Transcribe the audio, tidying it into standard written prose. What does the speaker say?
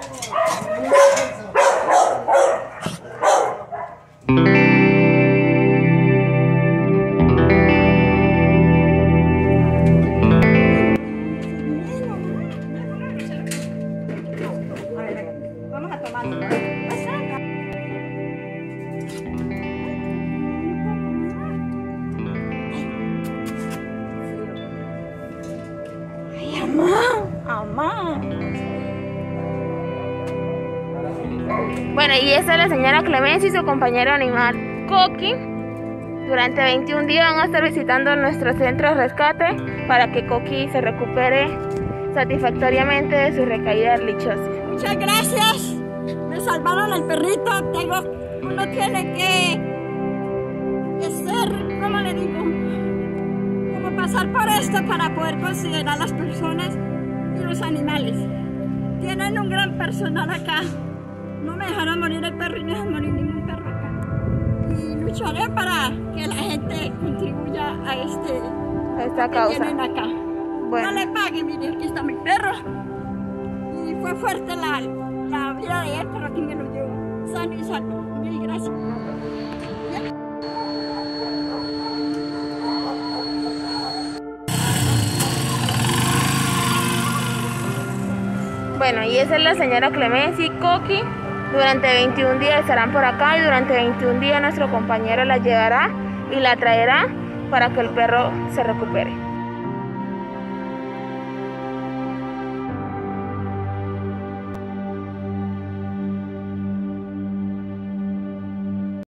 Vamos a tomar. Ay, mamá. Bueno, y esta es la señora Clemencia y su compañero animal Coqui. Durante 21 días van a estar visitando nuestro centro de rescate para que Coqui se recupere satisfactoriamente de su recaída dichosa. Muchas gracias. Me salvaron al perrito. Uno tiene que ser, ¿cómo le digo? Como pasar por esto para poder considerar las personas y los animales. Tienen un gran personal acá. No me dejaron morir el perro y no dejan morir ningún perro acá. Y lucharé para que la gente contribuya a esta causa. Que tienen acá. Bueno. No le pague, mire, aquí está mi perro. Y fue fuerte la vida de él, pero aquí me lo llevo sano y salvo. Mil gracias. Bueno, y esa es la señora Clemencia y Coqui. Durante 21 días estarán por acá y durante 21 días nuestro compañero la llevará y la traerá para que el perro se recupere.